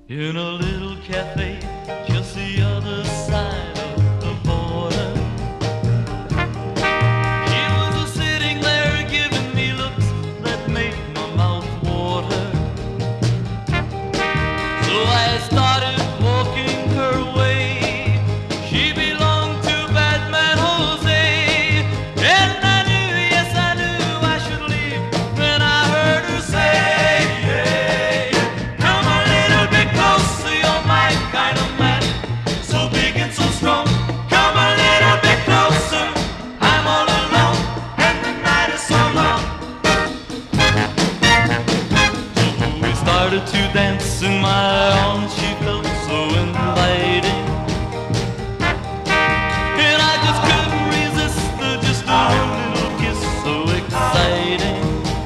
in a little cafe just the other side of the border. She was sitting there giving me looks that made my mouth water. So I started walking her way. She belonged to bad man Jose, and I knew, yes I knew I should leave. Then I heard her say, hey, come a little bit closer, you're my kind of man, so big and so strong. Come a little bit closer, I'm all alone, and the night is so long. So we started to dance in my arms, she felt so inviting, and I just couldn't resist her, just a little kiss so exciting.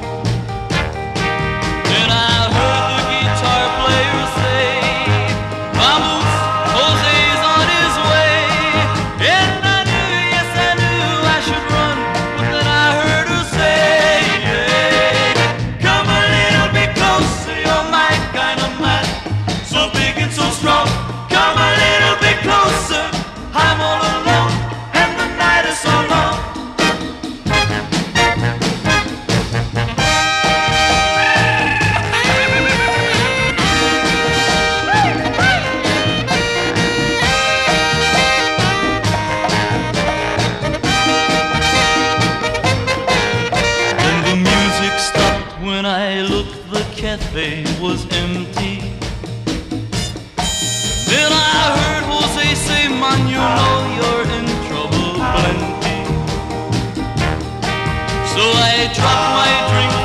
Then I heard the guitar player say, Vamoose, Jose's on his way. And I knew, yes I knew I should run, but then I heard her say, hey, come a little bit closer, you're my kind of man, so big and so strong. Come a little bit closer, I'm all alone, and the night is so long. Then the music stopped when I looked, the cafe was empty. Then I heard Jose say, man, you know you're in trouble plenty. So I dropped my drink